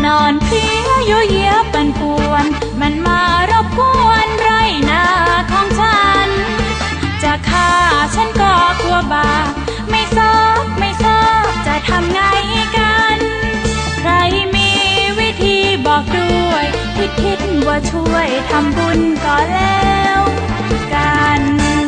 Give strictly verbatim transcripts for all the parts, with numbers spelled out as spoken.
อนเพลียโยเยปั่นป่วนมันมารบกวนไรนาของฉันจะฆ่าฉันก็กลัวบาปไม่ทราบไม่ทราบจะทำไงกันใครมีวิธีบอกด้วยคิดคิดว่าช่วยทำบุญก็แล้วกัน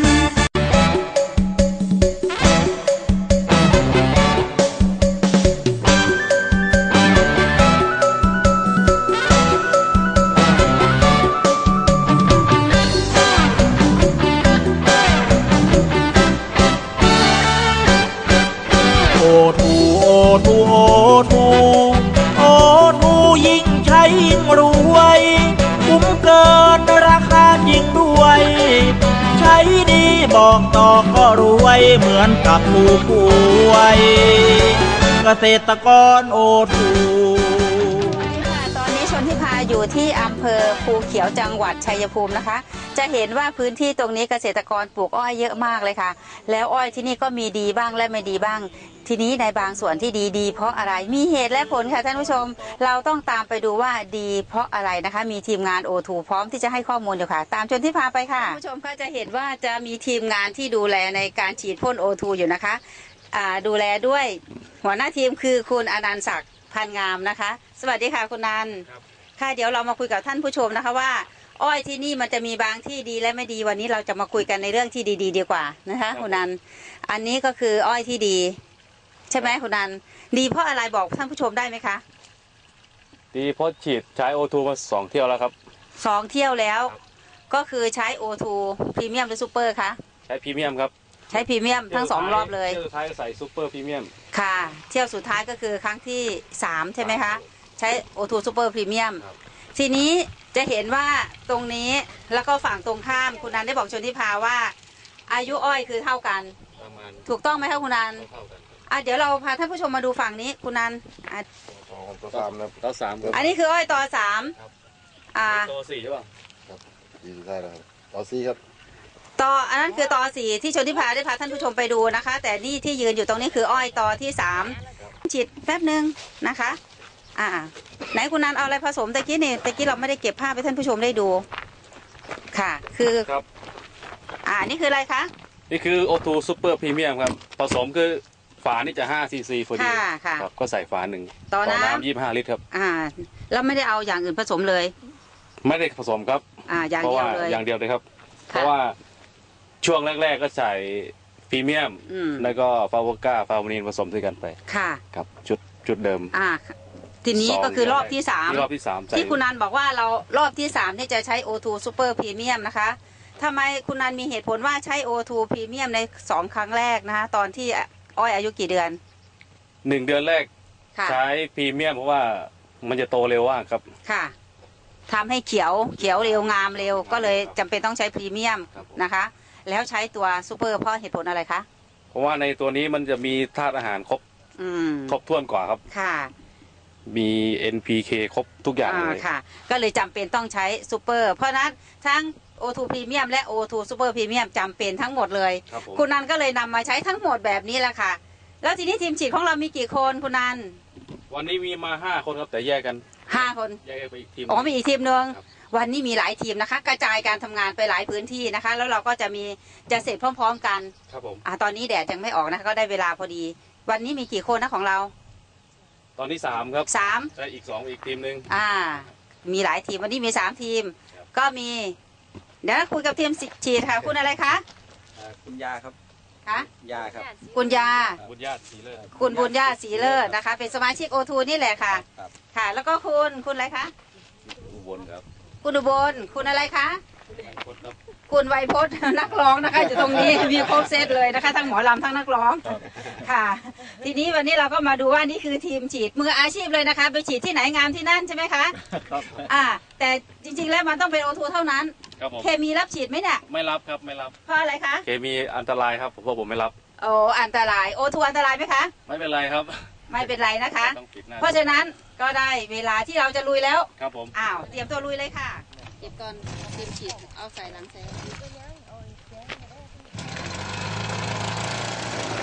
บอกต่อก็รวยเหมือนกับผู้ป่วยเกษตรกรโอทูตอนนี้ชนทิพาอยู่ที่อำเภอภูเขียวจังหวัดชัยภูมินะคะจะเห็นว่าพื้นที่ตรงนี้เกษตรกรปลูกอ้อยเยอะมากเลยค่ะแล้วอ้อยที่นี่ก็มีดีบ้างและไม่ดีบ้างทีนี้ในบางส่วนที่ดีดีเพราะอะไรมีเหตุและผลค่ะท่านผู้ชมเราต้องตามไปดูว่าดีเพราะอะไรนะคะมีทีมงาน โอ ทู พร้อมที่จะให้ข้อมูลอยู่ค่ะตามชนทิพาไปค่ะท่านผู้ชมก็จะเห็นว่าจะมีทีมงานที่ดูแลในการฉีดพ่น โอ ทู อยู่นะคะอ่าดูแลด้วยหัวหน้าทีมคือคุณอนันต์ศักดิ์พันงามนะคะสวัสดีค่ะคุณนันท์ค่ะเดี๋ยวเรามาคุยกับท่านผู้ชมนะคะว่าอ้อยที่นี่มันจะมีบางที่ดีและไม่ดีวันนี้เราจะมาคุยกันในเรื่องที่ดีๆดีกว่านะคะคุณนันท์อันนี้ก็คืออ้อยที่ดีใช่ไหมคุณนันดีเพราะอะไรบอกท่านผู้ชมได้ไหมคะดีเพราะฉีดใช้โอทูมาสองเที่ยวแล้วครับสองเที่ยวแล้วก็คือใช้โอทูพรีเมียมหรือซูเปอร์คะใช้พรีเมียมครับใช้พรีเมียมทั้งสองรอบเลยเที่ยวสุดท้ายใส่ซูเปอร์พรีเมียมค่ะเที่ยวสุดท้ายก็คือครั้งที่สามใช่ไหมคะใช้โอทูซูเปอร์พรีเมียมทีนี้จะเห็นว่าตรงนี้แล้วก็ฝั่งตรงข้ามคุณนันได้บอกชนทิพาว่าอายุอ้อยคือเท่ากันถูกต้องไหมคะคุณนันอ่ะเดี๋ยวเราพาท่านผู้ชมมาดูฝั่งนี้คุณนันอ่ะต่อสามนะต่อสามอันนี้คืออ้อยต่อสามอ่าต่อสี่ใช่ป่ะครับสี่ใช่แล้วครับต่อสี่ครับต่ออันนั้นคือต่อสี่ที่ชนทิพาได้พาท่านผู้ชมไปดูนะคะแต่นี่ที่ยืนอยู่ตรงนี้คืออ้อยต่อที่สามฉีดแป๊บนึงนะคะอ่าไหนคุณนันเอาอะไรผสมตะกี้นี่ตะกี้เราไม่ได้เก็บภาพให้ท่านผู้ชมได้ดูค่ะคือครับอ่านี่คืออะไรคะนี่คือโอทูซูเปอร์พรีเมียมครับผสมคือฝานี่จะห้าซีซีพอดีครับก็ใส่ฝาหนึ่งต่อน้ำยี่สิบห้าลิตรครับอ่าแล้วไม่ได้เอาอย่างอื่นผสมเลยไม่ได้ผสมครับอ่าอย่างเดียวเลยอย่างเดียวเลยครับเพราะว่าช่วงแรกๆก็ใส่พรีเมียมแล้วก็ฟาวก้าฟาวนินผสมด้วยกันไปค่ะครับจุดจุดเดิมอ่าทีนี้ก็คือรอบที่สามรอบที่สามที่คุณนันบอกว่าเรารอบที่สามนี่จะใช้ โอ ทู Super Premium นะคะทำไมคุณนันมีเหตุผลว่าใช้ โอ ทู Premium ในสองครั้งแรกนะคะตอนที่อ้อยอายุกี่เดือนหนึ่งเดือนแรกใช้พรีเมียมเพราะว่ามันจะโตเร็วมากครับค่ะทำให้เขียวเขียวเร็วงามเร็วก็เลยจำเป็นต้องใช้พรีเมียมนะคะแล้วใช้ตัวซูเปอร์เพราะเหตุผลอะไรคะเพราะว่าในตัวนี้มันจะมีธาตุอาหารครบครบถ้วนกว่าครับค่ะมี เอ็น พี เค ครบทุกอย่างเลยค่ะก็เลยจำเป็นต้องใช้ซูเปอร์เพราะนั้นทั้ง โอ ทู Premium และ โอ ทู Super Premium จำเป็นทั้งหมดเลยคุณนันก็เลยนำมาใช้ทั้งหมดแบบนี้แหละค่ะแล้วทีนี้ทีมฉีดของเรามีกี่คนคุณนันวันนี้มีมาห้าคนครับแต่แยกกันห้าคนแยกไปอีกทีมอ๋อมีอีกทีมนึงวันนี้มีหลายทีมนะคะกระจายการทำงานไปหลายพื้นที่นะคะแล้วเราก็จะมีจะเสร็จพร้อมๆกันครับผมอ่าตอนนี้แดดยังไม่ออกนะคะก็ได้เวลาพอดีวันนี้มีกี่คนนะของเราตอนนี้สามครับสามใช่อีกสองอีกทีมหนึ่งอ่ามีหลายทีมวันนี้มีสามทีมก็มีเดี๋ยวคุยกับทีมฉีดค่ะคุณอะไรคะคุณยาครับคะยาครับคุณยาบุญญาสีเลิศคุณบุญญาสีเลิศนะคะเป็นสมาชิก โอ ทู นี่แหละค่ะค่ะแล้วก็คุณคุณอะไรคะอุบลครับคุณอุบลคุณอะไรคะคุณไวยพจน์นักร้องนะคะอยู่ตรงนี้มีครบเซตเลยนะคะทั้งหมอลำทั้งนักร้องค่ะทีนี้วันนี้เราก็มาดูว่านี่คือทีมฉีดมืออาชีพเลยนะคะไปฉีดที่ไหนงามที่นั่นใช่ไหมคะอ่าแต่จริงๆแล้วมันต้องเป็น โอ ทู เท่านั้นเคมีรับฉีดไหมเนี่ยไม่รับครับไม่รับเพราะอะไรคะเคมีอันตรายครับเพราะผมไม่รับโอ้อันตราย โอ ทู อันตรายไหมคะไม่เป็นไรครับไม่เป็นไรนะคะเพราะฉะนั้นก็ได้เวลาที่เราจะลุยแล้วครับผมอ้าวเตรียมตัวลุยเลยค่ะเก็บก่อนเตรียมฉีดเอาใส่หลังใส่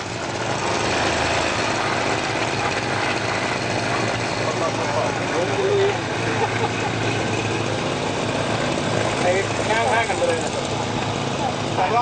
เเรา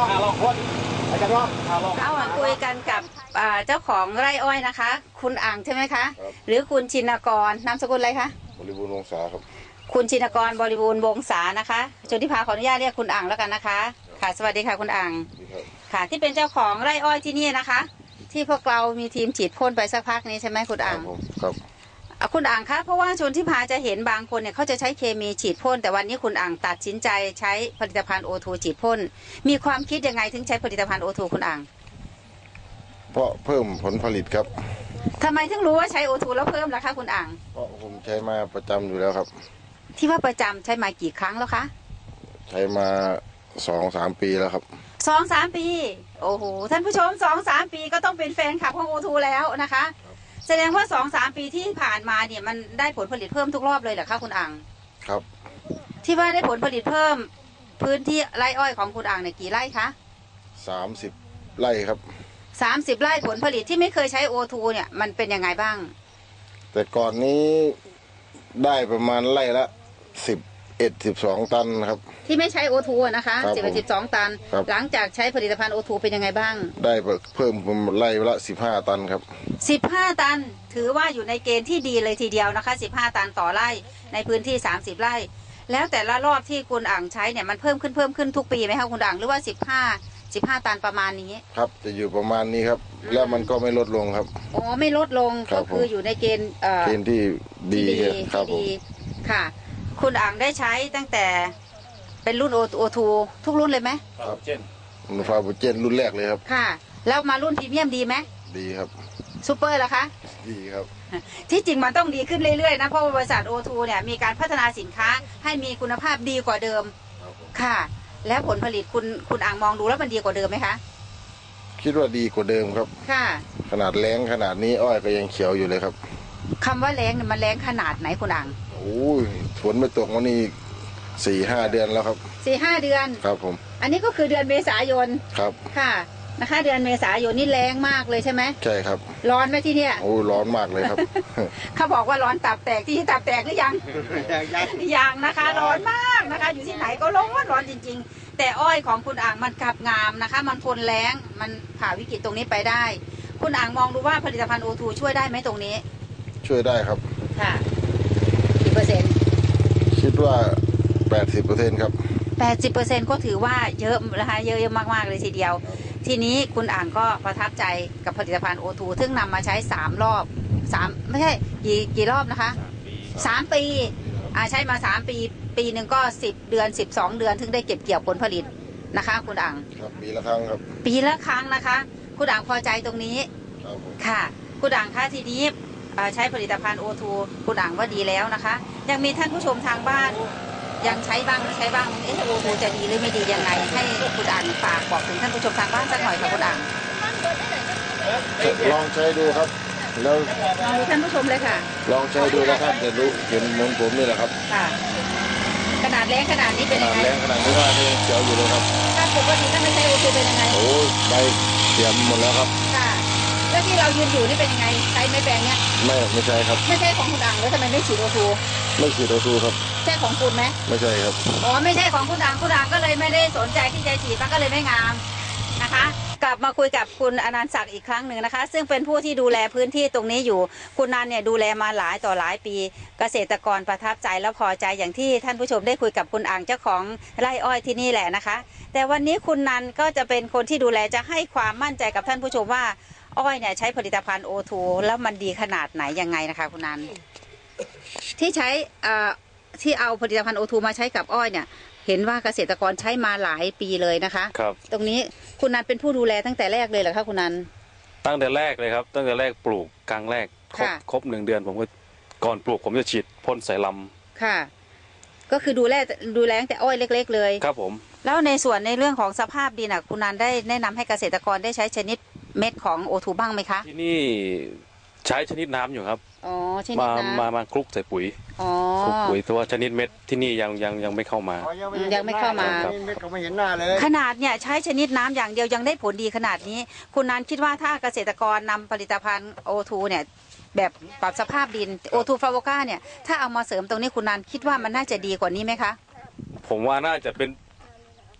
มาคุยกันกับเจ้าของไร่อ้อยนะคะคุณอ่างใช่ไหมคะหรือคุณชินกรนามสกุลอะไรคะบริบูรณ์วงศาครับคุณชินกรบริบูรณ์วงศานะคะชนทิพาขออนุญาตเรียกคุณอ่างแล้วกันนะคะค่ะสวัสดีค่ะคุณอ่างค่ะที่เป็นเจ้าของไร่อ้อยที่นี่นะคะที่พวกเรามีทีมฉีดพ่นไปสักพักนี้ใช่ไหมคุณอ่างครับคุณอ่างคะเพราะว่าชนทิพาจะเห็นบางคนเนี่ยเขาจะใช้เคมีฉีดพ่นแต่วันนี้คุณอ่างตัดสินใจใช้ผลิตภัณฑ์โอทูฉีดพ่นมีความคิดยังไงถึงใช้ผลิตภัณฑ์โอทูคุณอ่างเพราะเพิ่มผลผลิตครับทำไมถึงรู้ว่าใช้โอทูแล้วเพิ่มล่ะคะคุณอ่างเพราะผมใช้มาประจำอยู่แล้วครับที่ว่าประจำใช้มากี่ครั้งแล้วคะใช้มาสองสามปีแล้วครับสองสามปีโอ้โหท่านผู้ชมสองสามปีก็ต้องเป็นแฟนคลับของโอทูแล้วนะคะแสดงว่าสองสามปีที่ผ่านมาเนี่ยมันได้ผลผลิตเพิ่มทุกรอบเลยเหรอคะคุณอ่างครับที่ว่าได้ผลผลิตเพิ่มพื้นที่ไร่อ้อยของคุณอ่างเนี่ยกี่ไร่คะสามสิบไร่ครับสามสิบไร่ผลผลิตที่ไม่เคยใช้โอทูเนี่ยมันเป็นยังไงบ้างแต่ก่อนนี้ได้ประมาณไร่ละสิบเอ็ดสิบสองตันครับที่ไม่ใช้โอทูนะคะสิบเอ็ดสิบสองตันหลังจากใช้ผลิตภัณฑ์โอทูเป็นยังไงบ้างได้เพิ่มไร่ละสิบห้าตันครับสิบห้าตันถือว่าอยู่ในเกณฑ์ที่ดีเลยทีเดียวนะคะสิบห้าตันต่อไร่ในพื้นที่สามสิบไร่แล้วแต่ละรอบที่คุณอ่างใช้เนี่ยมันเพิ่มขึ้นเพิ่มขึ้นทุกปีไหมคะคุณอ่างหรือว่าสิบห้าสิบห้าตันประมาณนี้ครับจะอยู่ประมาณนี้ครับแล้วมันก็ไม่ลดลงครับอ๋อไม่ลดลงก็คืออยู่ในเกณฑ์เกณฑ์ที่ดีครับผมค่ะคุณอ่างได้ใช้ตั้งแต่เป็นรุ่นโอทูทุกรุ่นเลยไหมครับเจนฟาบูเจนรุ่นแรกเลยครับค่ะแล้วมารุ่นพรีเมียมดีไหมดีครับซูเปอร์ล่ะคะดีครับที่จริงมันต้องดีขึ้นเรื่อยๆนะเพราะบริษัทโอทูเนี่ยมีการพัฒนาสินค้าให้มีคุณภาพดีกว่าเดิมค่ะแล้วผลผลิตคุณคุณอ่างมองดูแล้วมันดีกว่าเดิมไหมคะคิดว่าดีกว่าเดิมครับค่ะขนาดแรงขนาดนี้อ้อยก็ยังเขียวอยู่เลยครับคำว่าแรงเนี่ยมันแรงขนาดไหนคุณอ่างโอ้ยฝนไม่ตกวันนี้สี่ห้าเดือนแล้วครับสี่ห้าเดือนครับผมอันนี้ก็คือเดือนเมษายนครับค่ะนะคะเดือนเมษายนนี่แรงมากเลยใช่ไหมใช่ครับร้อนไหมที่เนี่ยโอ้ร้อนมากเลยครับเขาบอกว่าร้อนตับแตกที่ตับแตกหรือยังยังนะคะร้อนมากนะคะอยู่ที่ไหนก็ร้อนร้อนจริงๆแต่อ้อยของคุณอ่างมันกลับงามนะคะมันทนแรงมันผ่าวิกฤตตรงนี้ไปได้คุณอ่างมองดูว่าผลิตภัณฑ์โอทูช่วยได้ไหมตรงนี้ช่วยได้ครับค่ะกี่เปอร์เซ็นต์คิดว่าแปดสิบเปอร์เซ็นต์ครับแปดสิบเปอร์เซ็นต์ก็ถือว่าเยอะนะคะเยอะๆมากๆเลยทีเดียวทีนี้คุณอ่างก็ประทับใจกับผลิตภัณฑ์โอทูซึ่งนำมาใช้สามรอบสามไม่ใช่กี่กี่รอบนะคะสามปีอ่าใช้มาสามปีปีหนึ่งก็สิบเดือนสิบสองเดือนถึงได้เก็บเกี่ยวผลผลิตนะคะคุณอ่างครับปีละครั้งครับปีละครั้งนะคะคุณอ่างพอใจตรงนี้ค่ะคุณอ่างคะทีนี้ใช้ผลิตภัณฑ์โอทูคุณอ่างว่าดีแล้วนะคะยังมีท่านผู้ชมทางบ้านยังใช้บ้างไม่ใช้บ้างเออโอทูจะดีหรือไม่ดียังไงให้คุณอ่างฝากบอกถึงท่านผู้ชมทางบ้านสักหน่อยค่ะคุณอ่างลองใช้ดูครับแล้วลองดูท่านผู้ชมเลยค่ะลองใช้ดูแล้วท่านจะรู้เห็นเหมือนผมนี่แหละครับค่ะขนาดแรงขนาดนี้เป็นยังไงแรงขนาดนี้ว่านี่เขียวอยู่เลยครับถ้าปกติถ้าไม่ใช้โอทูเป็นยังไงโอ้ใบเสียมหมดแล้วครับค่ะแล้วที่เรายืนอยู่นี่เป็นยังไงใช้ไม้แปลงเนี้ยไม่ไม่ใช่ครับไม่ใช่ของคุณอ่างแล้วทำไมไม่ฉีดโอทูไม่ฉีดโอทูครับใช่ของคุณไหมไม่ใช่ครับอ๋อไม่ใช่ของคุณอ่างคุณอ่างก็เลยไม่ได้สนใจที่จะฉีดมันก็เลยไม่งามนะคะกลับมาคุยกับคุณอนันต์ศักดิ์อีกครั้งหนึ่งนะคะซึ่งเป็นผู้ที่ดูแลพื้นที่ตรงนี้อยู่คุณนันเนี่ยดูแลมาหลายต่อหลายปีเกษตรกรประทับใจและพอใจอย่างที่ท่านผู้ชมได้คุยกับคุณอ่างเจ้าของไร่อ้อยที่นี่แหละนะคะแต่วันนี้คุณนันก็จะเป็นคนที่ดูแลจะให้ความมั่นใจกับท่านผู้ชมว่าอ้อยเนี่ยใช้ผลิตภัณฑ์โอทูแล้วมันดีขนาดไหนยังไงนะคะคุณนันที่ใช้ที่เอาผลิตภัณฑ์โอทูมาใช้กับอ้อยเนี่ยเห็นว่าเกษตรกรใช้มาหลายปีเลยนะคะครับตรงนี้คุณนันเป็นผู้ดูแลตั้งแต่แรกเลยเหรอคะคุณนันตั้งแต่แรกเลยครับตั้งแต่แรกปลูกครั้งแรกครบครบหนึ่งเดือนผมก็ก่อนปลูกผมจะฉีดพ่นใส่ลำค่ะก็คือดูแลดูแลตั้งแต่อ้อยเล็กๆเลยครับผมแล้วในส่วนในเรื่องของสภาพดินอ่ะคุณนันได้แนะนำให้เกษตรกรได้ใช้ชนิดเม็ดของโอทูบ้างไหมคะที่นี่ใช้ชนิดน้ำอยู่ครับอ๋อชนิดน้ำมามาคลุกใส่ปุ๋ยอ๋อคลุกปุ๋ยตัวชนิดเม็ดที่นี่ยังยังยังไม่เข้ามายังไม่เข้ามาเม็ดก็ไม่เห็นหน้าเลยขนาดเนี่ยใช้ชนิดน้ำอย่างเดียวยังได้ผลดีขนาดนี้คุณนันคิดว่าถ้าเกษตรกรนำผลิตภัณฑ์โอทูเนี่ยแบบปรับสภาพดินโอทูฟลาโวก้าเนี่ยถ้าเอามาเสริมตรงนี้คุณนันคิดว่ามันน่าจะดีกว่านี้ไหมคะผมว่าน่าจะเป็น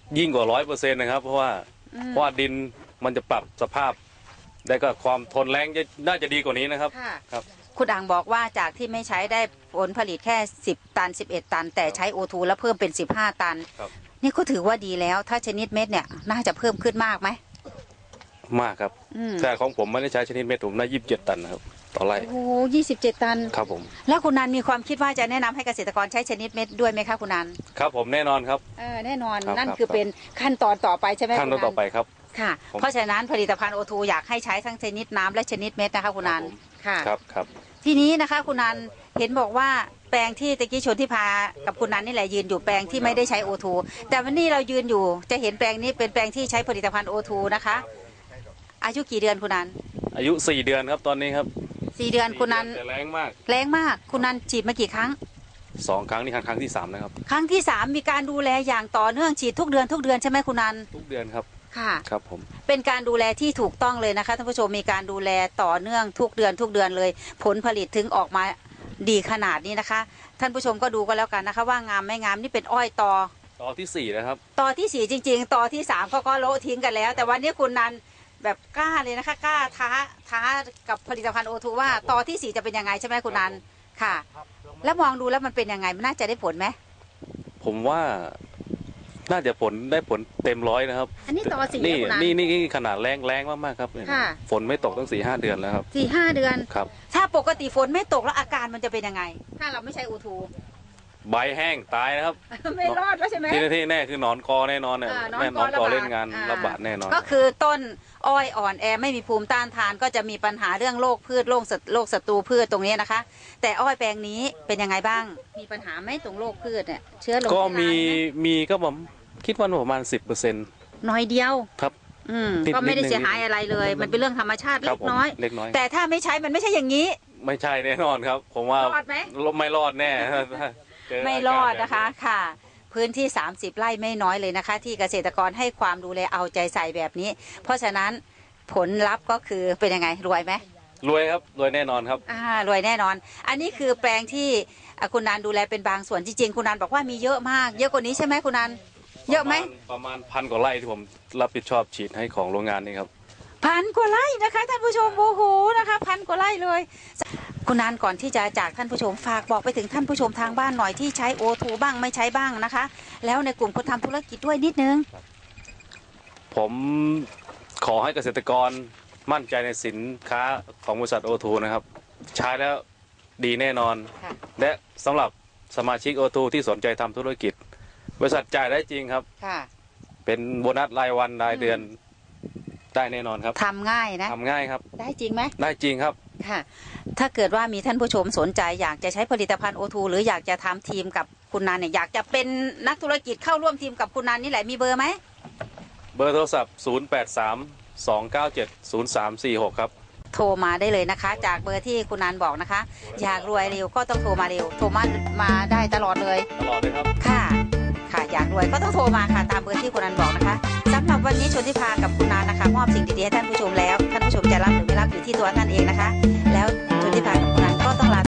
ยิ่งกว่าร้อยเปอร์เซ็นต์นะครับเพราะว่าเพราะว่าดินมันจะปรับสภาพได้ก็ความทนแรงจะน่าจะดีกว่านี้นะครับครับคุณอังบอกว่าจากที่ไม่ใช้ได้ผลผลิตแค่สิบตันสิบเอ็ดตันแต่ใช้โอทูแล้วเพิ่มเป็นสิบห้าตันนี่ก็ถือว่าดีแล้วถ้าชนิดเม็ดเนี่ยน่าจะเพิ่มขึ้นมากไหมมากครับแต่ของผมไม่ได้ใช้ชนิดเม็ดผมได้ยี่สิบเจ็ดตันนะครับต่อไร่โอ้ยี่สิบเจ็ดตันครับผมแล้วคุณนันมีความคิดว่าจะแนะนำให้เกษตรกรใช้ชนิดเม็ดด้วยไหมคะคุณนันครับผมแน่นอนครับเออแน่นอนนั่นคือเป็นขั้นตอนต่อไปใช่ไหมขั้นตอนต่อไปครับค่ะเพราะฉะนั้นผลิตภัณฑ์โอทูอยากให้ใช้ทั้งชนิดน้ำและชนิดเม็ดนะคะคุณนันค่ะครับครับทีนี้นะคะคุณนันเห็นบอกว่าแปลงที่ตะกี้ชนที่พากับคุณนันนี่แหละยืนอยู่แปลงที่ไม่ได้ใช้โอทูแต่วันนี้เรายืนอยู่จะเห็นแปลงนี้เป็นแปลงที่ใช้ผลิตภัณฑ์โอทูนะคะอายุกี่เดือนคุณนันอายุสี่เดือนครับตอนนี้ครับสี่เดือนคุณนันแรงมากแรงมากคุณนันฉีดมากี่ครั้งสองครั้งนี่ครั้งครั้งที่สามนะครับครั้งที่สามมีการดูแลอย่างต่อเนื่องฉีดทุกเดือนทุกเดือนใช่ไหมคุณนันทุกเดือนครับค่ะครับผมเป็นการดูแลที่ถูกต้องเลยนะคะท่านผู้ชมมีการดูแลต่อเนื่องทุกเดือนทุกเดือนเลยผลผลิตถึงออกมาดีขนาดนี้นะคะท่านผู้ชมก็ดูกันแล้วกันนะคะว่างามไม่งามนี่เป็นอ้อยต่อต่อที่สี่นะครับต่อที่สี่จริงๆต่อที่สามเขาก็โละทิ้งกันแล้วแต่วันนี้คุณนันแบบกล้าเลยนะคะกล้าท้าท้ากับผลิตภัณฑ์โอทูว่าต่อที่สี่จะเป็นยังไงใช่ไหมคุณนันค่ะแล้วมองดูแล้วมันเป็นยังไงมันน่าจะได้ผลไหมผมว่าน่าจะผลได้ผลเต็มร้อยนะครับอันนี้ต่อสี่นี่นี่นี่ขนาดแรงแรงมากๆครับฝนไม่ตกตั้งสี่ห้าเดือนแล้วครับสี่ห้าเดือนครับถ้าปกติฝนไม่ตกแล้วอาการมันจะเป็นยังไงถ้าเราไม่ใช้โอทูใบแห้งตายนะครับไม่รอดแล้วใช่ไหมที่ที่แน่คือนอนกอแน่นอนเนี่ยแน่นอนกอเล่นงานระบาดแน่นอนก็คือต้นอ้อยอ่อนแอไม่มีภูมิต้านทานก็จะมีปัญหาเรื่องโรคพืชโรคโรคศัตรูพืชตรงนี้นะคะแต่อ้อยแปลงนี้เป็นยังไงบ้างมีปัญหาไหมตรงโรคพืชเนี่ยเชื้อลงก็มีมีก็ผมคิดว่าประมาณสิบเปอร์เซ็นต์น้อยเดียวครับอืมก็ไม่ได้เสียหายอะไรเลยมันเป็นเรื่องธรรมชาติเล็กน้อยเล็กน้อยแต่ถ้าไม่ใช้มันไม่ใช่อย่างนี้ไม่ใช่แน่นอนครับผมว่ารอดไหมไม่รอดแน่ไม่รอดนะคะค่ะพื้นที่สามสิบไร่ไม่น้อยเลยนะคะที่เกษตรกรให้ความดูแลเอาใจใส่แบบนี้เพราะฉะนั้นผลลัพธ์ก็คือเป็นยังไงรวยไหมรวยครับรวยแน่นอนครับอ่ารวยแน่นอนอันนี้คือแปลงที่คุณนันดูแลเป็นบางส่วนจริงๆคุณนันบอกว่ามีเยอะมากเยอะกว่านี้ใช่ไหมคุณนันเยอะไหมประมาณพันกว่าไร่ที่ผมรับผิดชอบฉีดให้ของโรงงานนี่ครับพันกว่าไร่นะคะท่านผู้ชมโอ้โหนะคะพันกว่าไร่เลยคุณนันก่อนที่จะจากท่านผู้ชมฝากบอกไปถึงท่านผู้ชมทางบ้านหน่อยที่ใช้โอทูบ้างไม่ใช้บ้างนะคะแล้วในกลุ่มคนทำธุรกิจด้วยนิดนึงผมขอให้เกษตรกรมั่นใจในสินค้าของบริษัทโอทูนะครับใช้แล้วดีแน่นอนและสำหรับสมาชิกโอทูที่สนใจทำธุรกิจบริษัทจ่ายได้จริงครับเป็นโบนัสรายวันรายเดือนได้แน่นอนครับทำง่ายนะทำง่ายครับได้จริงไหมได้จริงครับค่ะถ้าเกิดว่ามีท่านผู้ชมสนใจอยากจะใช้ผลิตภัณฑ์โอทูหรืออยากจะทำทีมกับคุณนันเนี่ยอยากจะเป็นนักธุรกิจเข้าร่วมทีมกับคุณนันนี่แหละมีเบอร์ไหมเบอร์โทรศัพท์ศูนย์แปดสาม สองเก้าเจ็ด ศูนย์สามสี่หกครับโทรมาได้เลยนะคะจากเบอร์ที่คุณนันบอกนะคะอยากรวยเร็วก็ต้องโทรมาเร็วโทรมามาได้ตลอดเลยตลอดเลยครับค่ะค่ะอยากรวยก็ต้องโทรมาค่ะตามเบอร์ที่คุณนันบอกนะคะสำหรับวันนี้ชนทิพากับคุณนันนะคะมอบสิ่งดีๆให้ท่านผู้ชมแล้วท่านผู้ชมจะรับหรือไม่รับอยู่ที่ตัวท่านเองนะคะแล้วชนทิพากับคุณนันก็ต้องลา